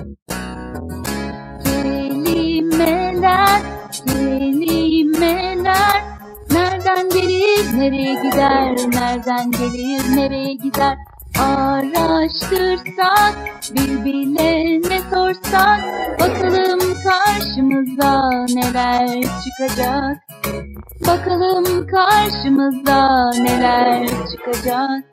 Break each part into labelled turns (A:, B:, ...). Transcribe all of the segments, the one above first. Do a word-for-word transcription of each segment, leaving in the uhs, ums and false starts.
A: Kelimeler, kelimeler. Nereden gelir, nereye gider? Nereden gelir, nereye gider? Araştırsak, birbirlerine sorsak, bakalım karşımıza neler çıkacak? Bakalım karşımıza neler çıkacak?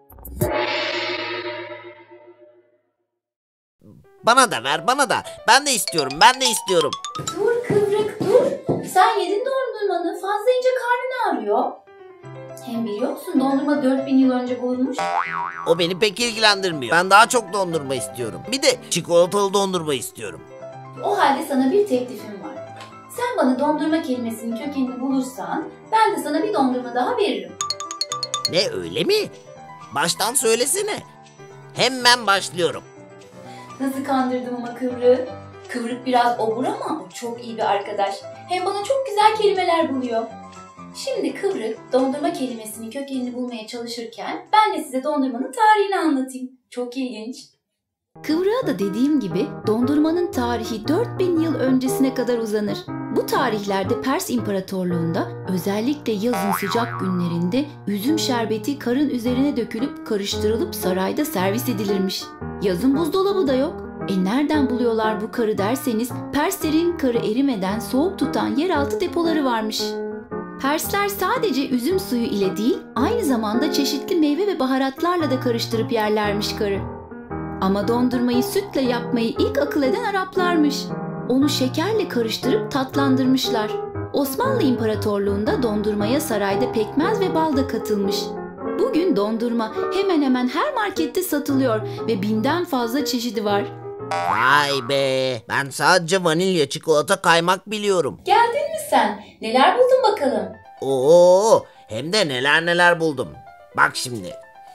B: Bana da ver, bana da. Ben de istiyorum, ben de istiyorum.
C: Dur Kıvrık dur. Sen yedin dondurmanı. Fazla yiyince karnın ağrıyor. Hem biliyor musun dondurma dört bin yıl önce bulunmuş.
B: O beni pek ilgilendirmiyor. Ben daha çok dondurma istiyorum. Bir de çikolatalı dondurma istiyorum.
C: O halde sana bir teklifim var. Sen bana dondurma kelimesinin kökenini bulursan ben de sana bir dondurma daha veririm.
B: Ne, öyle mi? Baştan söylesene. Hemen başlıyorum.
C: Nasıl kandırdım ama Kıvrık? Kıvrık biraz obur ama o çok iyi bir arkadaş. Hem bana çok güzel kelimeler buluyor. Şimdi Kıvrık dondurma kelimesinin kökenini bulmaya çalışırken ben de size dondurmanın tarihini anlatayım. Çok ilginç.
D: Kıvrığa da dediğim gibi dondurmanın tarihi dört bin yıl öncesine kadar uzanır. Bu tarihlerde Pers İmparatorluğu'nda özellikle yazın sıcak günlerinde üzüm şerbeti karın üzerine dökülüp karıştırılıp sarayda servis edilirmiş. Yazın buzdolabı da yok. E nereden buluyorlar bu karı derseniz Perslerin karı erimeden soğuk tutan yeraltı depoları varmış. Persler sadece üzüm suyu ile değil aynı zamanda çeşitli meyve ve baharatlarla da karıştırıp yerlermiş karı. Ama dondurmayı sütle yapmayı ilk akıl eden Araplarmış. Onu şekerle karıştırıp tatlandırmışlar. Osmanlı İmparatorluğu'nda dondurmaya sarayda pekmez ve bal da katılmış. Bugün dondurma hemen hemen her markette satılıyor ve binden fazla çeşidi var.
B: Vay be, ben sadece vanilya, çikolata, kaymak biliyorum.
C: Geldin mi sen? Neler buldun bakalım?
B: Oo, hem de neler neler buldum. Bak şimdi.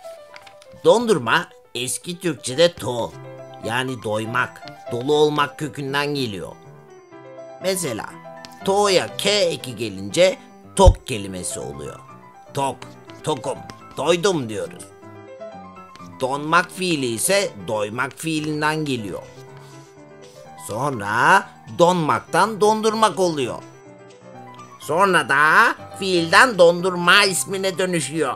B: Dondurma eski Türkçe'de to, yani doymak, dolu olmak kökünden geliyor. Mesela to'ya k eki gelince tok kelimesi oluyor. Tok, tokum, doydum diyoruz. Donmak fiili ise doymak fiilinden geliyor. Sonra donmaktan dondurmak oluyor. Sonra da fiilden dondurma ismine dönüşüyor.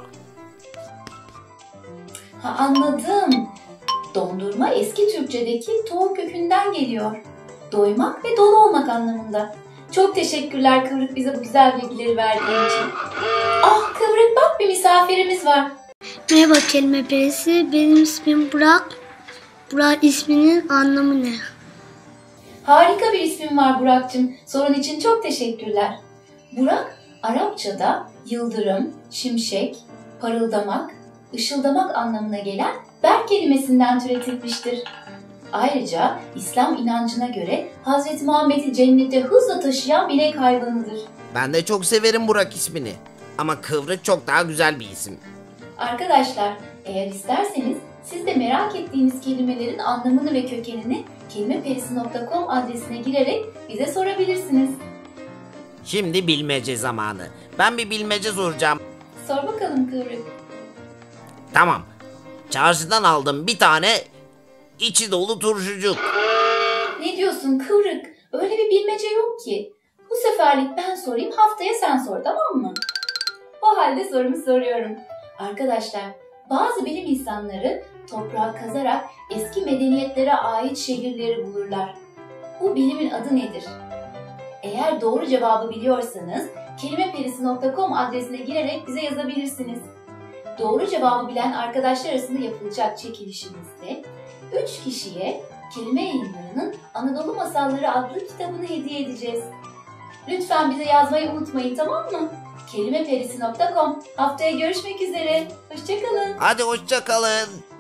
C: Ha, anladım. Dondurma eski Türkçedeki to kökünden geliyor. Doymak ve dolu olmak anlamında. Çok teşekkürler Kıvrık bize bu güzel bilgileri verdiğin için. Ah Kıvrık bak bir misafirimiz var.
E: Merhaba kelime perisi. Benim ismim Burak. Burak isminin anlamı ne?
C: Harika bir ismin var Burak'cığım. Sorun için çok teşekkürler. Burak, Arapçada yıldırım, şimşek, parıldamak, ışıldamak anlamına gelen berk kelimesinden türetilmiştir. Ayrıca İslam inancına göre Hazreti Muhammed'i cennete hızla taşıyan binek hayvanıdır.
B: Ben de çok severim Burak ismini. Ama Kıvrık çok daha güzel bir isim.
C: Arkadaşlar, eğer isterseniz siz de merak ettiğiniz kelimelerin anlamını ve kökenini kelimeperisi nokta com adresine girerek bize sorabilirsiniz.
B: Şimdi bilmece zamanı. Ben bir bilmece soracağım.
C: Sor bakalım Kıvrık.
B: Tamam. Çarşıdan aldım bir tane içi dolu turşucuk.
C: Ne diyorsun Kıvrık? Öyle bir bilmece yok ki. Bu seferlik ben sorayım, haftaya sen sor, tamam mı? O halde sorumu soruyorum. Arkadaşlar, bazı bilim insanları toprağı kazarak eski medeniyetlere ait şehirleri bulurlar. Bu bilimin adı nedir? Eğer doğru cevabı biliyorsanız kelimeperisi nokta com adresine girerek bize yazabilirsiniz. Doğru cevabı bilen arkadaşlar arasında yapılacak çekilişimizde üç kişiye Kelime Yayınları'nın Anadolu Masalları adlı kitabını hediye edeceğiz. Lütfen bize yazmayı unutmayın, tamam mı? kelimeperisi nokta com. Haftaya görüşmek üzere. Hoşça kalın.
B: Hadi hoşça kalın.